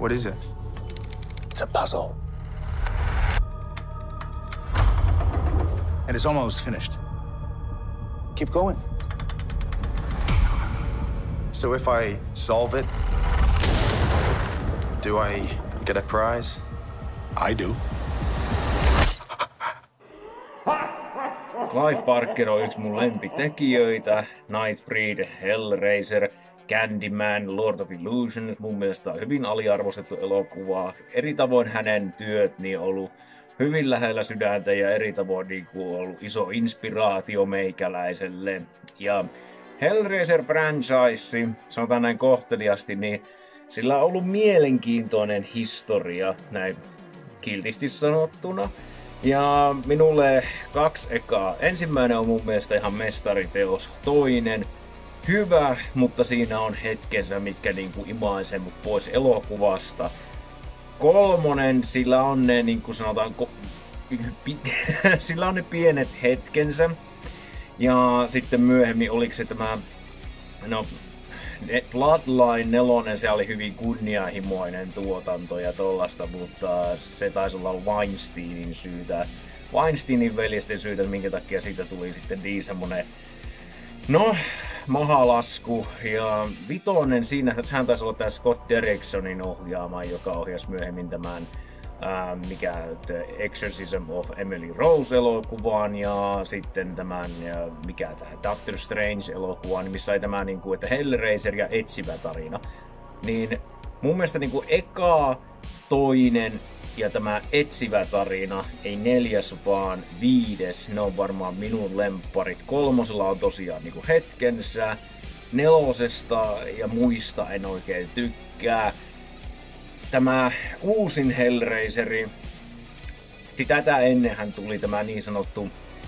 What is it? It's a puzzle. And it's almost finished. Keep going. So if I solve it, do I get a prize? I do. Clive Barker on yksi mun lempitekijöitä. Nightbreed, Hellraiser, Candyman, Lord of Illusion. Mun mielestä on hyvin aliarvostettu elokuva. Eri tavoin hänen työt niin on ollut hyvin lähellä sydäntä ja eri tavoin niin kuin ollut iso inspiraatio meikäläiselle. Ja Hellraiser franchise, sanotaan näin kohteliasti, niin sillä on ollut mielenkiintoinen historia, näin kiltisti sanottuna. Ja minulle 2 ekaa. Ensimmäinen on mun mielestä ihan mestariteos. Toinen hyvä, mutta siinä on hetkensä, mitkä niinku imaisee mut pois elokuvasta. 3, sillä on ne niinku sanotaanko sillä on ne pienet hetkensä. Ja sitten myöhemmin oliko se tämä Bloodline 4, se oli hyvin kunnianhimoinen tuotanto ja tollasta, mutta se taisi olla Weinsteinin syytä. Weinsteinin veljesten syytä, minkä takia siitä tuli sitten niin semmonen mahalasku. Ja 5 siinä, sehän taisi olla tää Scott Derricksonin ohjaama, joka ohjasi myöhemmin tämän The Exorcism of Emily Rose-elokuvan ja sitten tämän, Doctor Strange-elokuvan, missä oli tämä, että Hellraiser ja etsivä tarina. Niin mun mielestä eka, 2 ja tämä etsivä tarina, ei 4, vaan 5, ne on varmaan minun lempparit. 3 on tosiaan hetkensä, 4 ja muista en oikein tykkää. Tämä uusin Hellraiseri, tätä ennenhän tuli tämä niin sanottu,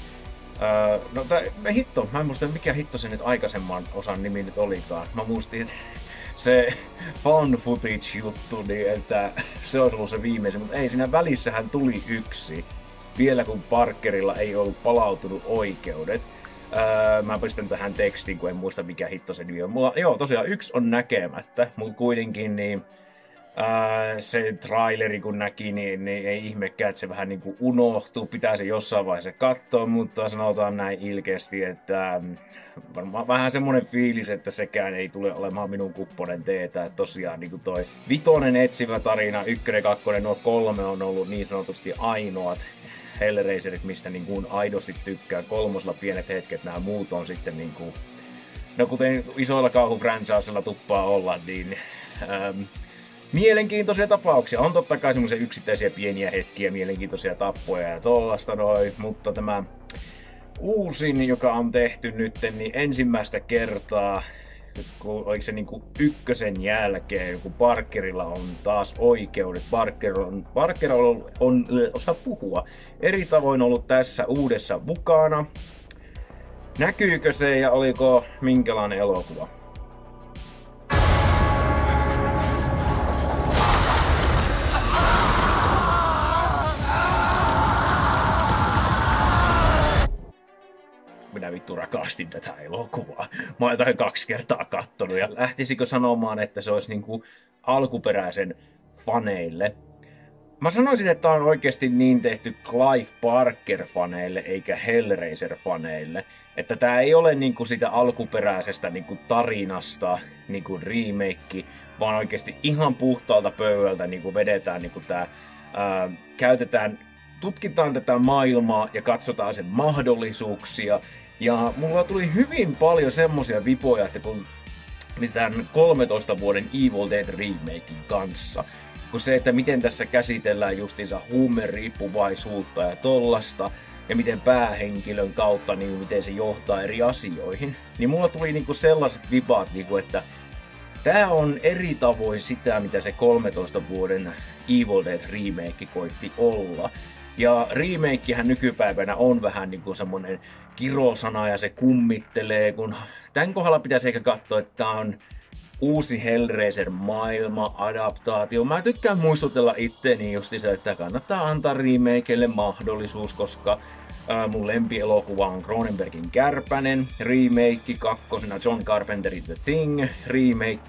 mä en muista mikä hitto se nyt aikaisemman osan nimi nyt olikaan. Mä muistin, että se found footage juttu, niin että se olisi ollut se viimeisin, mutta ei, siinä välissähän tuli 1, vielä kun Parkerilla ei ollut palautunut oikeudet. Mä pistän tähän tekstiin, kun en muista mikä hitto se nimi on. Mulla, tosiaan 1 on näkemättä, mutta kuitenkin niin se traileri kun näki, niin ei ihmekään, että se vähän niinku unohtuu. Pitää se jossain vaiheessa katsoa, mutta sanotaan näin ilkeästi, että varmaan vähän semmonen fiilis, että sekään ei tule olemaan minun kupponen teetä. Että tosiaan niinku toi 5 etsivä tarina, 1, 2, nuo 3 on ollut niin sanotusti ainoat Hellraiserit, mistä niinku aidosti tykkää. 3 pienet hetket, nämä muut on sitten niinku, kuten isoilla kauhufranchiseilla tuppaa olla, niin mielenkiintoisia tapauksia. On totta kai semmoisia yksittäisiä pieniä hetkiä, mielenkiintoisia tappoja ja tollasta noin, mutta tämä uusin, joka on tehty nyt, niin ensimmäistä kertaa, oliko se niinku 1 jälkeen, kun Parkerilla on taas oikeudet. Parker on osaa puhua, eri tavoin ollut tässä uudessa mukana. Näkyykö se ja oliko minkälainen elokuva? Minä vittu rakastin tätä elokuvaa. Mä oon jotain 2 kertaa kattonut ja lähtisikö sanomaan, että se olisi niinku alkuperäisen faneille. Mä sanoisin, että tää on oikeasti niin tehty Clive Barker-faneille eikä Hellraiser-faneille. Että tää ei ole niinku sitä alkuperäisestä niinku tarinasta niinku remake, vaan oikeasti ihan puhtaalta pöydältä niinku vedetään niinku tää, tutkitaan tätä maailmaa ja katsotaan sen mahdollisuuksia. Ja mulla tuli hyvin paljon semmosia vipoja, että kun tämän 13 vuoden Evil Dead remakein kanssa, kun se, että miten tässä käsitellään justiinsa huumeriippuvaisuutta ja tollasta, ja miten päähenkilön kautta, niin miten se johtaa eri asioihin, niin mulla tuli niinku sellaiset vipat, niinku, että tää on eri tavoin sitä, mitä se 13 vuoden Evil Dead remake koitti olla. Ja remakehän nykypäivänä on vähän niinku semmonen kirosana ja se kummittelee, kun tän kohdalla pitäisi ehkä katsoa, että tää on uusi Hellraiser-maailma-adaptaatio. Mä tykkään muistutella itteeni justiinsa, että kannattaa antaa remakeille mahdollisuus, koska mun lempielokuva on Cronenbergin Kärpänen, remake, 2. John Carpenterin The Thing, remake,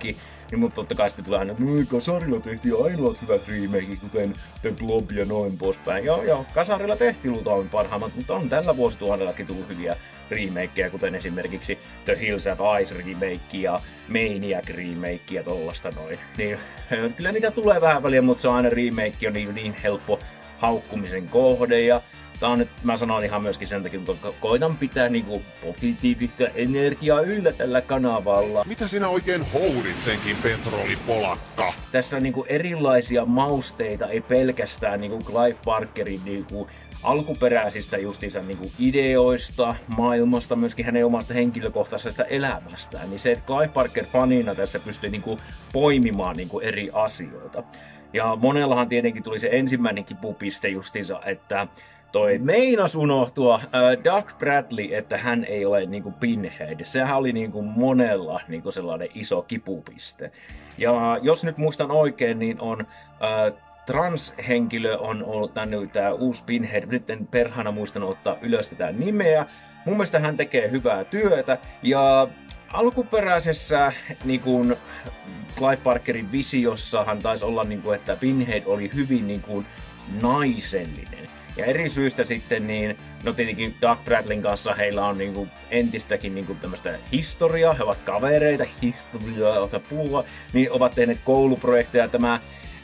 Niin mutta totta kai sitten tulee aina, että kasarilla tehtiin ainoat hyvät remake, kuten The Blob ja noin poispäin. Joo, kasarilla tehtiin luultavasti parhaimmat, mutta on tällä vuosituhannellakin tullut hyviä remakeja, kuten esimerkiksi The Hills of Ice remake ja Maniac remake ja tollasta noin. Niin kyllä niitä tulee vähän väliä, mutta se on aina remake on niin helppo haukkumisen kohde. Ja tää on nyt, mä sanon ihan myöskin sen takia, kun koitan pitää niinku positiivista energiaa yllä tällä kanavalla. Mitä sinä oikein houdit senkin petrolipolakka? Tässä on niinku erilaisia mausteita, ei pelkästään niinku Clive Barkerin niinku alkuperäisistä justiinsa niinku ideoista, maailmasta, myöskin hänen omasta henkilökohtaisesta elämästään. Niin se, että Clive Barker fanina tässä pystyy niinku poimimaan niinku eri asioita. Ja monellahan tietenkin tuli se ensimmäinen kipupiste justiinsa, että toi meinas unohtua Doug Bradley, että hän ei ole niinku Pinhead. Sehän oli niinku monella niinku sellainen iso kipupiste. Ja jos nyt muistan oikein, niin on transhenkilö on ollut tää uusi Pinhead. Nyt en perhana muistanut ottaa ylös tätä nimeä. Mun mielestä hän tekee hyvää työtä. Ja alkuperäisessä niinku Clive Barkerin visiossahan taisi olla, niinku, että Pinhead oli hyvin niinku naisellinen. Ja eri syistä sitten, niin, no tietenkin Doug Bradleyn kanssa heillä on niinku entistäkin niinku tämmöistä historiaa, he ovat kavereita, historiaa osa puhua, niin ovat tehneet kouluprojekteja. Tämä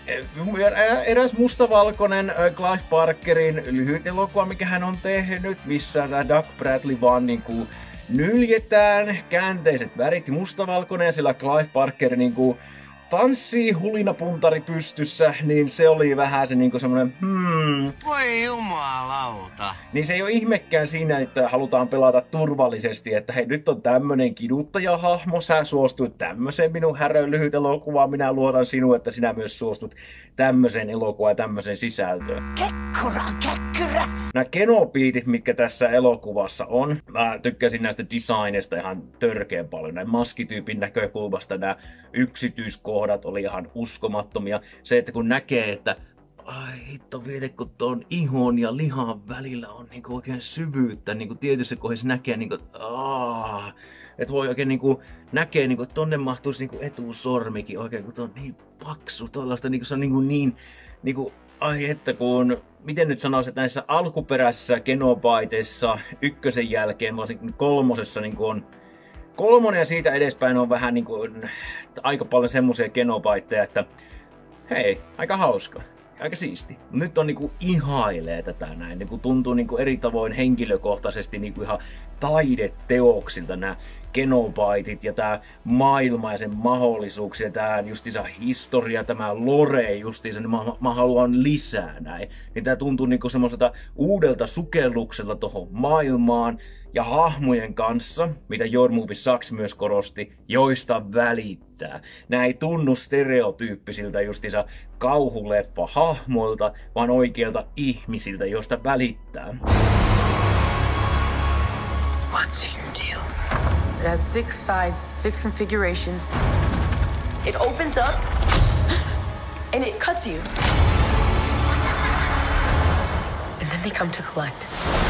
eräs mustavalkoinen Clive Barkerin lyhyt elokuva, mikä hän on tehnyt, missä Doug Bradley vaan niinku nyljetään, käänteiset värit mustavalkoinen ja sillä Clive Barker niinku tanssii hulinapuntari pystyssä, niin se oli vähän se niinku semmonen Voi jumalauta. Niin se ei ole ihmekään siinä, että halutaan pelata turvallisesti, että hei, nyt on tämmönen kiduttajahahmo, sä suostuit tämmöiseen minun härön lyhyt elokuvaan, minä luotan sinuun, että sinä myös suostut tämmöiseen elokuvaan ja tämmöiseen sisältöön. Kekkura. Nämä kenobiitit, mitkä tässä elokuvassa on, mä tykkäsin näistä designeista ihan törkeän paljon. Näin maskityypin näkökulmasta nämä yksityiskohdat oli ihan uskomattomia. Se, että kun näkee, että ai hitto viete, kun tuon ihon ja lihan välillä on niinku oikein syvyyttä, niinku tietyissä kohdissa näkee niinku, että voi oikein niinku näkee, niinku, että tonne mahtuisi niinku etusormikin oikein, kun tuo on niin paksu tollaista, niinku se on niinku ai että kun, miten nyt sanoisin, että näissä alkuperäisissä Genobiteissa ykkösen jälkeen, varsinkin kolmosessa niinku on kolmonen ja siitä edespäin on vähän niinku aika paljon semmoisia Genobiteja, että hei, aika hauska. Aika siisti. Nyt on niinku ihailee tätä näin. Niinku tuntuu niinku eri tavoin henkilökohtaisesti niinku ihan taideteoksilta nämä Genobitet ja tää maailma ja sen mahdollisuuksia, tää justiinsa historia, tämä lore justiinsa, niin mä haluan lisää näin. Niin tää tuntuu niinku semmoiselta uudelta sukellukselta tohon maailmaan ja hahmojen kanssa, mitä Your Movie Sucks myös korosti, joista välittää. Nää ei tunnu stereotyyppisiltä justiinsa kauhuleffa hahmoilta, vaan oikeilta ihmisiltä, joista välittää. What's your deal? It has 6 sides, 6 configurations. It opens up and it cuts you. And then they come to collect.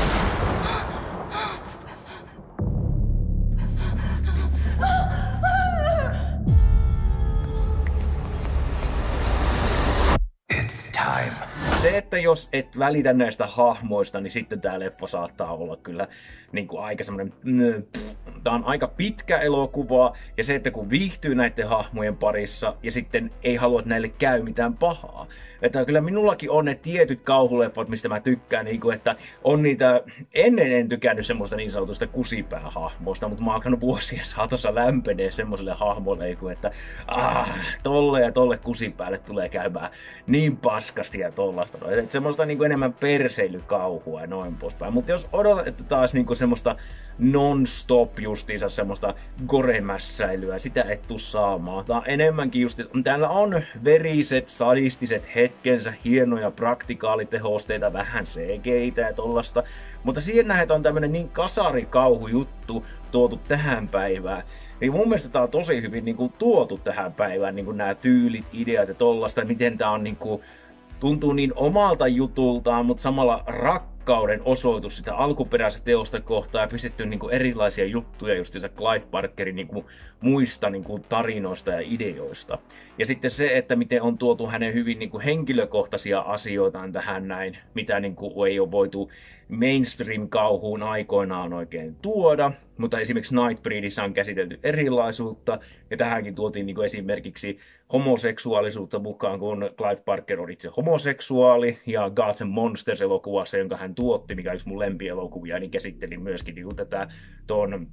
It's time. Se, että jos et välitä näistä hahmoista, niin sitten tää leffa saattaa olla kyllä niin kuin aika semmonen tää on aika pitkä elokuva, ja se, että kun viihtyy näiden hahmojen parissa, ja sitten ei halua, että näille käy mitään pahaa. Että kyllä minullakin on ne tietyt kauhuleffat, mistä mä tykkään, niin kuin, että on niitä, ennen en tykännyt semmoista niin sanotusta kusipäähahmoista, mutta mä oon alkanut vuosien saatossa lämpenee semmoiselle hahmolle, että tolle ja tolle kusipäälle tulee käymään niin paskasti ja tollasta. Että semmoista niin kuin enemmän perseilykauhua ja noin poispäin. Mutta jos odotat, että taas niin kuin semmoista non-stop justiinsa semmoista goremässäilyä, sitä et tuu saamaan. Tää on enemmänkin täällä on veriset, sadistiset hetkensä, hienoja praktikaalitehosteita, vähän CG:itä ja tollasta. Mutta siihen nähdään, että on tämmönen niin kasarikauhujuttu tuotu tähän päivään. Niin mun mielestä tää on tosi hyvin niin kuin tuotu tähän päivään, niin kuin nämä tyylit, ideat ja tollasta, miten tää on niin kuin tuntuu niin omalta jutultaan, mutta samalla rakkauden osoitus sitä alkuperäisestä teosta kohtaan ja pistetty niin kuin erilaisia juttuja justiinsa Clive Barkerin niin kuin muista niin kuin tarinoista ja ideoista. Ja sitten se, että miten on tuotu hänen hyvin niin kuin henkilökohtaisia asioitaan tähän näin, mitä niin kuin ei ole voitu mainstream-kauhuun aikoinaan oikein tuoda, mutta esimerkiksi Nightbreedissä on käsitelty erilaisuutta, ja tähänkin tuotiin niin kuin esimerkiksi homoseksuaalisuutta mukaan, kun Clive Barker on itse homoseksuaali, ja Gods and Monsters-elokuvassa, jonka hän tuotti, mikä on yksi mun lempielokuvia, niin käsittelin myöskin niin kuin tätä ton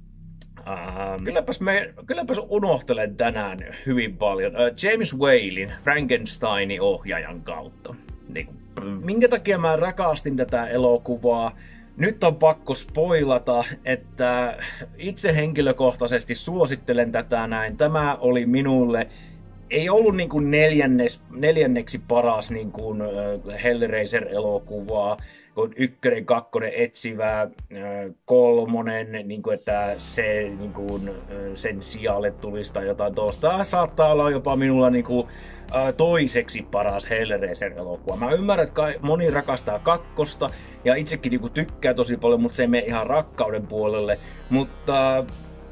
kylläpäs unohtelen tänään hyvin paljon James Whalein Frankensteinin ohjaajan kautta. Niin, minkä takia mä rakastin tätä elokuvaa? Nyt on pakko spoilata, että itse henkilökohtaisesti suosittelen tätä näin. Tämä oli minulle, ei ollut niin kuin neljänneksi paras niin kuin Hellraiser-elokuvaa, kun 1, 2 etsivää, 3, niin kuin, että se niin kuin, sen sijalle tulisi tai jotain tuosta. Tämä saattaa olla jopa minulla niin kuin, toiseksi paras Hellraiser-elokuva. Mä ymmärrän, että moni rakastaa 2 ja itsekin niin kuin, tykkää tosi paljon, mutta se ei mene ihan rakkauden puolelle. Mutta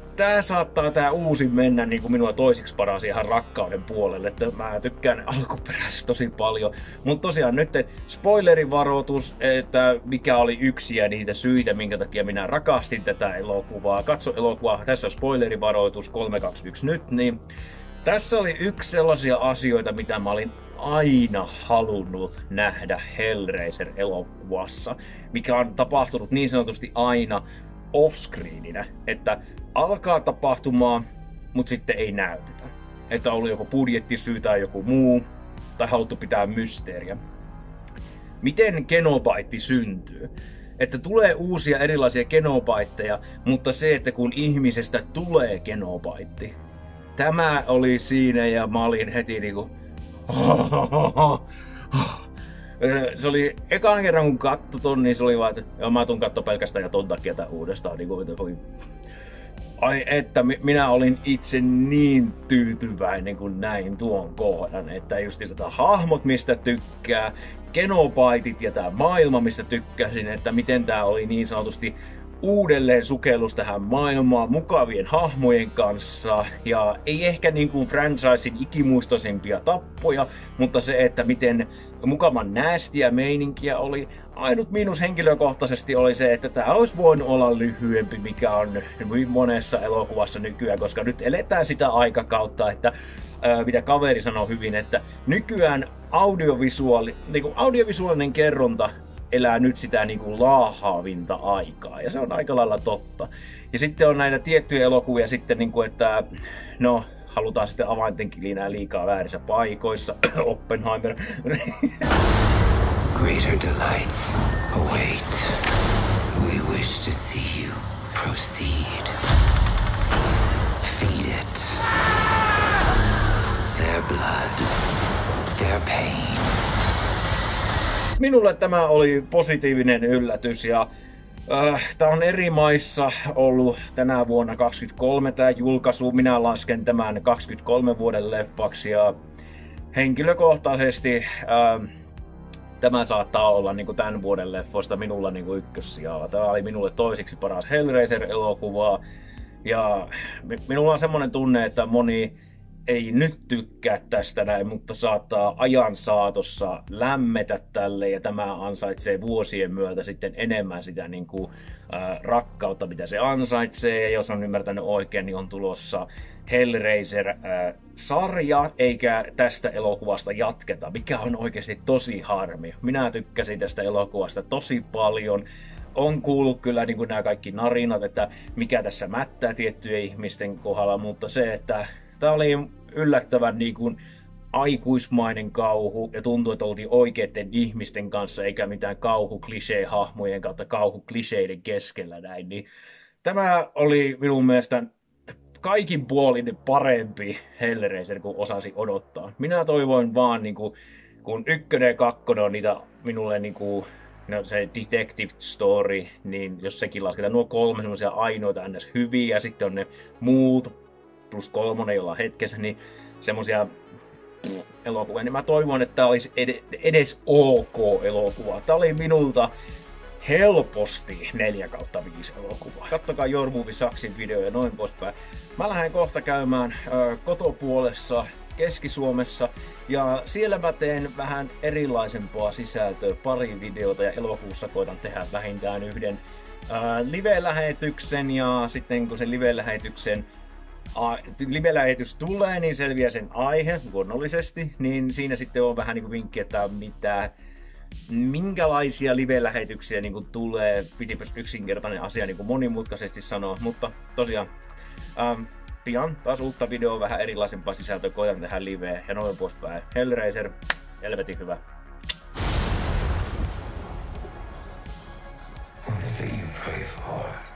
tää uusi mennä niin kuin minua toiseksi paras ihan rakkauden puolelle, että mä tykkään alkuperäisesti tosi paljon. Mutta tosiaan nyt spoilerivaroitus, että mikä oli yksi niitä syitä, minkä takia minä rakastin tätä elokuvaa. Katso elokuvaa, tässä on spoilerivaroitus 3, 2, 1 nyt, niin tässä oli yksi sellaisia asioita, mitä mä olin aina halunnut nähdä Hellraiser-elokuvassa, mikä on tapahtunut niin sanotusti aina offscreeninä, että alkaa tapahtumaan, mutta sitten ei näytetä. Että on ollut joko budjettisyy tai joku muu, tai haluttu pitää mysteeriä. Miten Genobite syntyy? Että tulee uusia erilaisia Genobiteja, mutta se, että kun ihmisestä tulee Genobite, tämä oli siinä ja mä olin heti niinku se oli ekan kerran kun katso ton, niin se oli vaan, että mä tuun katso pelkästään ja ton takia tää uudestaan. Ai että minä olin itse niin tyytyväinen kun näin tuon kohdan, että just sitä hahmot mistä tykkää, Genobaitit ja tää maailma mistä tykkäsin, että miten tää oli niin sanotusti uudelleen sukellus tähän maailmaan mukavien hahmojen kanssa ja ei ehkä niin kuin franchisein ikimuistoisimpia tappoja, mutta se, että miten mukavan näästiä meininkiä oli. Ainut miinus henkilökohtaisesti oli se, että tämä olisi voinut olla lyhyempi, mikä on hyvin monessa elokuvassa nykyään, koska nyt eletään sitä aikakautta, että mitä kaveri sanoi hyvin, että nykyään audiovisuaalinen kerronta elää nyt sitä niin kuin laahaavinta aikaa, ja se on aika lailla totta. Ja sitten on näitä tiettyjä elokuvia sitten, niin kuin, että no, halutaan sitten avaintenkilinää liikaa väärissä paikoissa. Oppenheimer. Greater delights await. We wish to see you proceed. Feed it. Their blood. Their pain. Minulle tämä oli positiivinen yllätys ja tämä on eri maissa ollut tänä vuonna 2023 tämä julkaisu. Minä lasken tämän 23 vuoden leffaksi ja henkilökohtaisesti tämä saattaa olla niin kuin tämän vuoden leffoista minulla niin kuin ykkössijalla. Tämä oli minulle toiseksi paras Hellraiser-elokuva ja minulla on semmoinen tunne, että moni ei nyt tykkää tästä näin, mutta saattaa ajan saatossa lämmetä tälle ja tämä ansaitsee vuosien myötä sitten enemmän sitä niin kuin, rakkautta, mitä se ansaitsee. Ja jos on ymmärtänyt oikein, niin on tulossa Hellraiser-sarja, eikä tästä elokuvasta jatketa, mikä on oikeasti tosi harmi. Minä tykkäsin tästä elokuvasta tosi paljon. On kuullut kyllä niin kuin nämä kaikki narinat, että mikä tässä mättää tiettyjen ihmisten kohdalla, mutta se, että tämä oli yllättävän niin kuin aikuismainen kauhu ja tuntuu, että oltiin oikeiden ihmisten kanssa eikä mitään kauhu-klisee-hahmojen kautta kauhu-kliseiden keskellä näin. Niin tämä oli minun mielestä kaikin puolin parempi Hellraiser kuin osasi odottaa. Minä toivoin vaan, niin kuin, kun 1 ja 2 on niitä minulle niin kuin, no, se detective story, niin jos sekin lasketaan, nuo 3 semmoisia ainoita ns. Hyviä ja sitten on ne muut plus 3, jolla hetkessä, niin semmosia elokuvia, niin mä toivon, että tää olisi edes ok elokuva. Tää oli minulta helposti 4/5 elokuvaa. Kattokaa Your Movie Sucksin video ja noin poispäin. Mä lähden kohta käymään kotopuolessa Keski-Suomessa ja siellä mä teen vähän erilaisempaa sisältöä, pari videota ja elokuussa koitan tehdä vähintään yhden live-lähetyksen ja sitten kun sen live-lähetys tulee, niin selviää sen aihe luonnollisesti, niin siinä sitten on vähän niinku vinkki, että minkälaisia live-lähetyksiä niinku tulee, pitipäs yksinkertainen asia niinku monimutkaisesti sanoa, mutta tosiaan pian taas uutta videoa, vähän erilaisempaa sisältöä, koitan tehdä liveä ja noin poispäin. Hellraiser, helvetin hyvä. What is it you pray for?